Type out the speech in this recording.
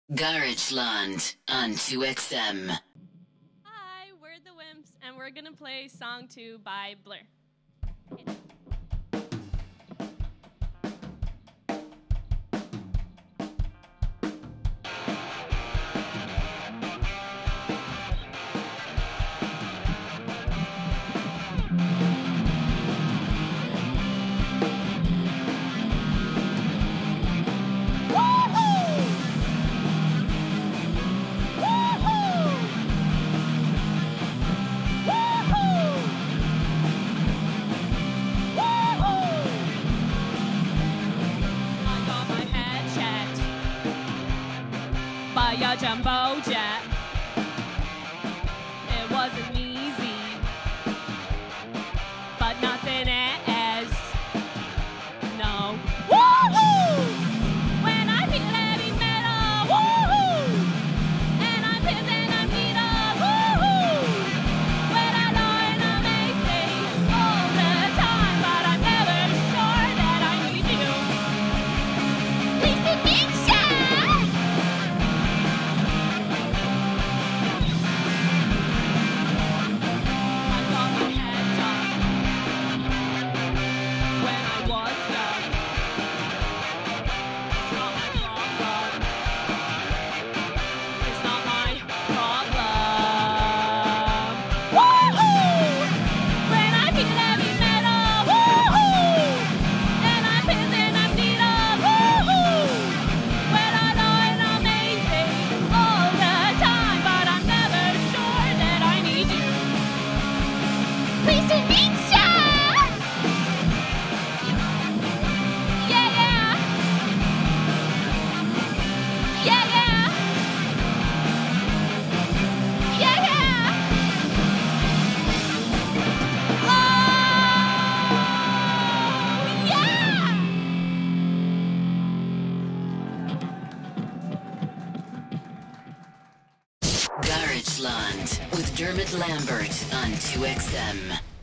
Garageland on 2XM. Hi, we're the Wimps, and we're gonna play Song 2 by Blur. By a jumbo jet. It wasn't easy, but nothing is. No. Woohoo! When I feel heavy metal, woohoo! And I'm pissing, I'm needle, woohoo! When I know and amazing all the time, but I'm never sure that I need you. Please admit Garageland with Dermot Lambert on 2XM.